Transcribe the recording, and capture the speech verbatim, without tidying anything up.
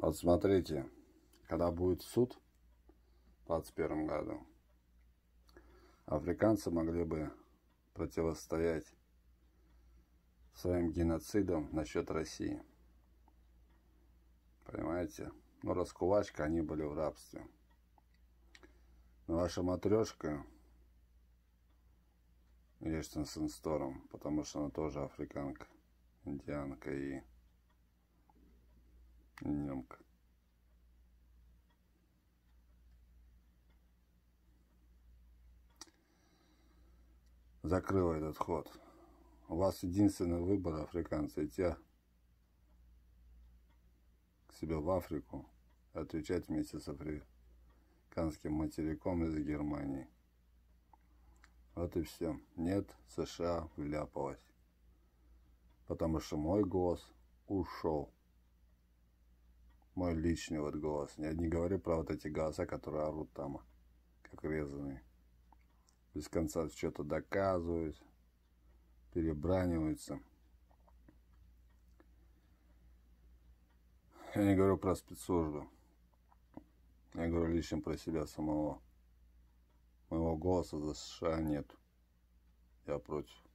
Вот смотрите, когда будет суд в двадцать первом году, африканцы могли бы противостоять своим геноцидам насчет России. Понимаете? Ну, раскулачка, они были в рабстве. Но ваша матрешка, ешьте с инстором, потому что она тоже африканка, индианка и немка. Закрыла этот ход. У вас единственный выбор, африканцы, идти к себе в Африку, отвечать вместе с африканским материком из Германии. Вот и все. Нет, США вляпалась. Потому что мой голос ушел. Мой личный вот голос. Я не говорю про вот эти голоса, которые орут там, как резаные. Без конца что-то доказывают, перебраниваются. Я не говорю про спецслужбы. Я говорю лично про себя самого. Моего голоса за США нет. Я против.